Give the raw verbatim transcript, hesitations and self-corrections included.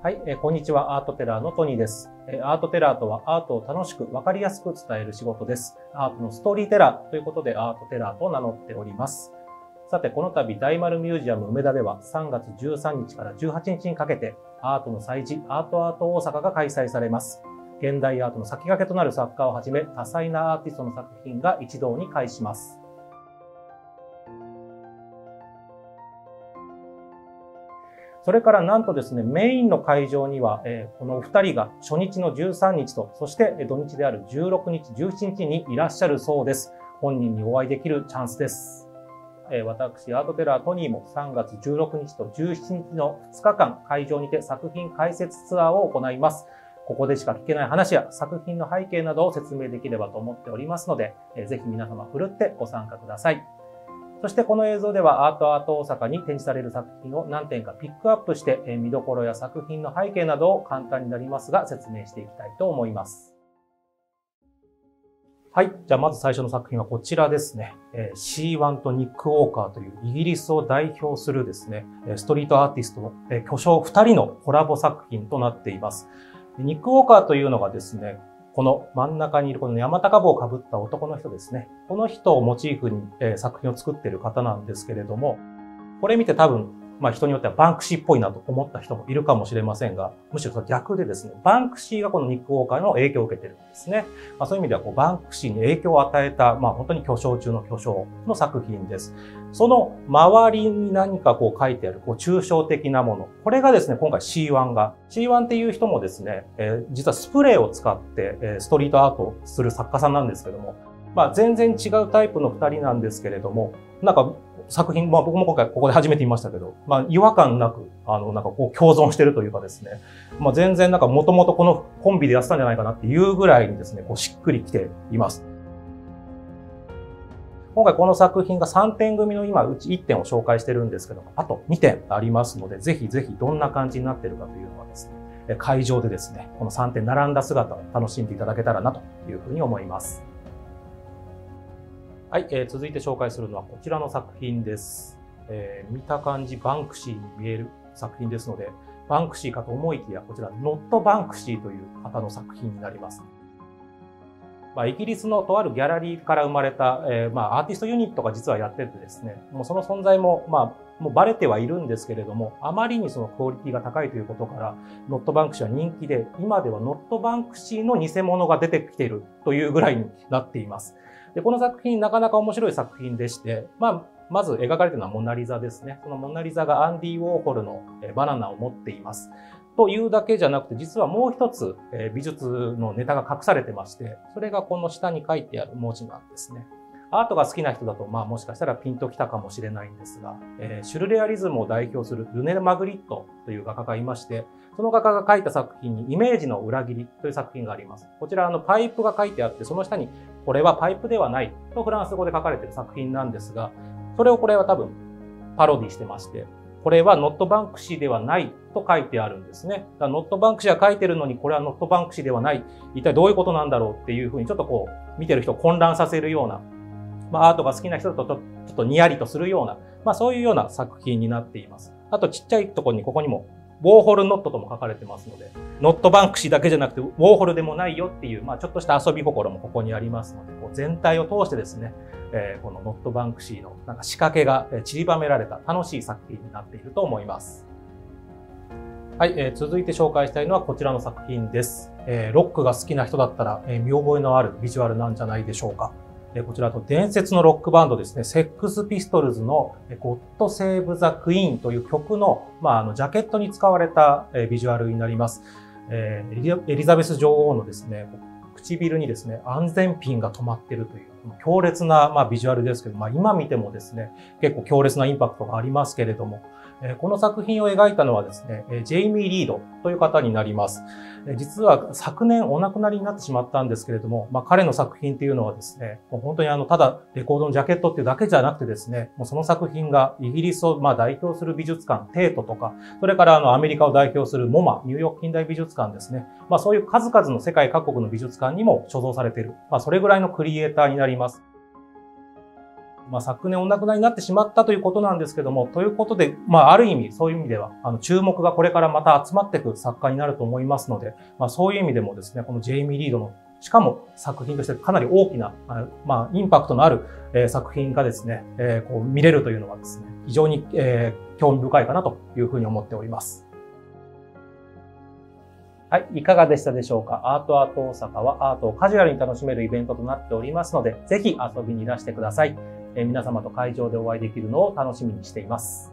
はい、えー、こんにちは。アートテラーのトニーです。えー、アートテラーとはアートを楽しくわかりやすく伝える仕事です。アートのストーリーテラーということでアートテラーと名乗っております。さて、この度大丸ミュージアム梅田ではさんがつじゅうさんにちからじゅうはちにちにかけてアートの祭事アートアート大阪が開催されます。現代アートの先駆けとなる作家をはじめ多彩なアーティストの作品が一堂に会します。それからなんとですね、メインの会場には、えー、このお二人が初日のじゅうさんにちと、そして土日であるじゅうろくにち、じゅうしちにちにいらっしゃるそうです。本人にお会いできるチャンスです。えー、私、アートテラートニーもさんがつじゅうろくにちとじゅうしちにちのふつかかん会場にて作品解説ツアーを行います。ここでしか聞けない話や作品の背景などを説明できればと思っておりますので、えー、ぜひ皆様ふるってご参加ください。そしてこの映像ではアートアート大阪に展示される作品を何点かピックアップして見どころや作品の背景などを簡単になりますが説明していきたいと思います。はい。じゃあまず最初の作品はこちらですね。シーワン とニック・ウォーカーというイギリスを代表するですね、ストリートアーティストの巨匠ふたりのコラボ作品となっています。ニック・ウォーカーというのがですね、この真ん中にいるこの山高帽をかぶった男の人ですね。この人をモチーフに、えー、作品を作っている方なんですけれども、これ見て多分、まあ人によってはバンクシーっぽいなと思った人もいるかもしれませんが、むしろ逆でですね、バンクシーがこのニック・ウォーカーの影響を受けているんですね。まあ、そういう意味ではこうバンクシーに影響を与えた、まあ本当に巨匠中の巨匠の作品です。その周りに何かこう書いてある、こう抽象的なもの。これがですね、今回 シーワン が。シーワン っていう人もですね、えー、実はスプレーを使って、えー、ストリートアートをする作家さんなんですけども、まあ全然違うタイプのふたりなんですけれども、なんか作品、まあ僕も今回ここで初めて見ましたけど、まあ違和感なく、あの、なんかこう共存してるというかですね、まあ全然なんかもともとこのコンビでやってたんじゃないかなっていうぐらいにですね、こうしっくりきています。今回この作品がさんてん組の今うちいってんを紹介してるんですけども、あとにてんありますので、ぜひぜひどんな感じになっているかというのはですね、会場でですね、このさんてん並んだ姿を楽しんでいただけたらなというふうに思います。はい、えー、続いて紹介するのはこちらの作品です。えー、見た感じバンクシーに見える作品ですので、バンクシーかと思いきや、こちらノットバンクシーという方の作品になります。まあ、イギリスのとあるギャラリーから生まれた、えー、まあ、アーティストユニットが実はやっててですね、もうその存在も、まあ、もうバレてはいるんですけれども、あまりにそのクオリティが高いということから、ノットバンクシーは人気で、今ではノットバンクシーの偽物が出てきているというぐらいになっています。で、この作品、なかなか面白い作品でして、まあ、まず描かれているのはモナリザですね。そのモナリザがアンディ・ウォーホルのバナナを持っています。というだけじゃなくて、実はもう一つ、えー、美術のネタが隠されてまして、それがこの下に書いてある文字なんですね。アートが好きな人だと、まあもしかしたらピンときたかもしれないんですが、えー、シュルレアリズムを代表するルネ・マグリットという画家がいまして、その画家が描いた作品にイメージの裏切りという作品があります。こちら、あの、パイプが書いてあって、その下に、これはパイプではないとフランス語で書かれている作品なんですが、それをこれは多分パロディしてまして、これはノットバンクシーではないと書いてあるんですね。だからノットバンクシーは書いてるのにこれはノットバンクシーではない。一体どういうことなんだろうっていうふうにちょっとこう見てる人を混乱させるような、まあアートが好きな人だとちょっとニヤリとするような、まあそういうような作品になっています。あとちっちゃいところにここにもウォーホルノットとも書かれてますので、ノットバンクシーだけじゃなくてウォーホルでもないよっていう、まあちょっとした遊び心もここにありますので、こう全体を通してですね、えー、このノットバンクシーのなんか仕掛けが散りばめられた楽しい作品になっていると思います。はい、えー、続いて紹介したいのはこちらの作品です。えー、ロックが好きな人だったら、えー、見覚えのあるビジュアルなんじゃないでしょうか。えー、こちらと伝説のロックバンドですね、セックスピストルズのゴッドセーブザクイーンという曲の、まあ、あのジャケットに使われた、えー、ビジュアルになります。えー、エリザベス女王のですね、唇にですね、安全ピンが止まっているという強烈な、まあ、ビジュアルですけど、まあ、今見てもですね、結構強烈なインパクトがありますけれども、えー、この作品を描いたのはですね、ジェイミー・リードという方になります。実は昨年お亡くなりになってしまったんですけれども、まあ、彼の作品っていうのはですね、もう本当にあの、ただレコードのジャケットっていうだけじゃなくてですね、もうその作品がイギリスをまあ代表する美術館、テートとか、それからあのアメリカを代表するモマ、ニューヨーク近代美術館ですね。まあそういう数々の世界各国の美術館にも所蔵されている。まあそれぐらいのクリエイターになります。 まあ、昨年お亡くなりになってしまったということなんですけども、ということで、まあ、ある意味、そういう意味では、あの、注目がこれからまた集まっていく作家になると思いますので、まあ、そういう意味でもですね、このジェイミー・リードの、しかも作品としてかなり大きな、まあ、インパクトのある、えー、作品がですね、えー、こう見れるというのはですね、非常に、えー、興味深いかなというふうに思っております。はい、いかがでしたでしょうか。アートアート大阪はアートをカジュアルに楽しめるイベントとなっておりますので、ぜひ遊びにいらしてください。えー、皆様と会場でお会いできるのを楽しみにしています。